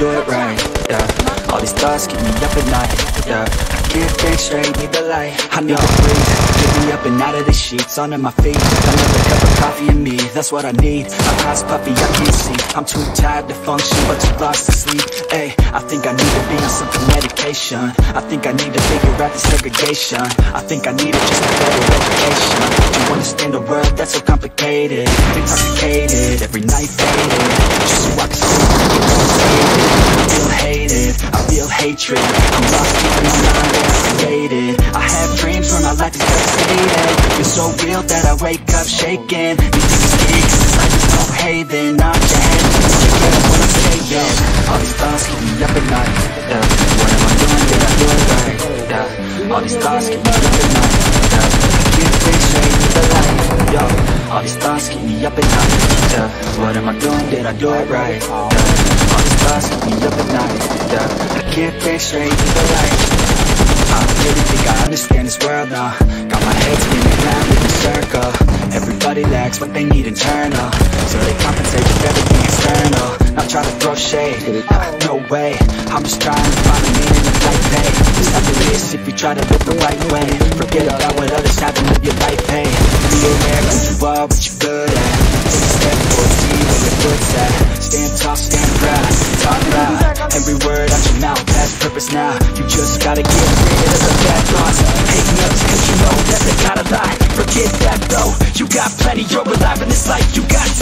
do it right, yeah. All these thoughts keep me up at night, yeah. I can't think straight, need the light. I need to breathe, get me up and out of the sheets, onto my feet. Another cup of coffee and me, that's what I need. My eyes puffy, I can't see, I'm too tired to function, but too lost to sleep. Ay, I think I need to be on some medication. I think I need to figure out the segregation. I think I need just a better education. Do you understand a world that's so complicated? Intoxicated, every night faded, just so I can sleep and get motivated. I feel hated, I feel hatred, I'm lost in my mind that I created. I have dreams where my life is devastated. It's so real that I wake up shaking. Need to escape, cause life is no haven. Knock your head, you get up when I'm saying. All these thoughts keep me up at night, yeah. What am I doing, did I do it right, yeah. All these thoughts keep me up at night, yeah. I can't think straight, need the light, yo. All these thoughts keep me up at night, yeah. What am I doing, did I do it right, yeah. All these thoughts keep me up at night, yeah. I can't think straight, need the light. I really think I understand this world now. Got my head spinning round in a circle. Everybody lacks what they need internal, so they compensate with everything external. Not try to throw shade, no way. I'm just trying to find a meaning of life, hey. It's not the least if you try to live the right way. Forget about what others have and live your life, hey. Be aware of who you are, what you're good at. Take a step forward, see where your foot's at. Stand tall, stand proud, talk loud. Every word out your mouth has purpose now. You just gotta get rid of the bad thoughts. Hate nuts, cause you know that they gotta lie. Forget that though, you got plenty, you're alive in this life. You got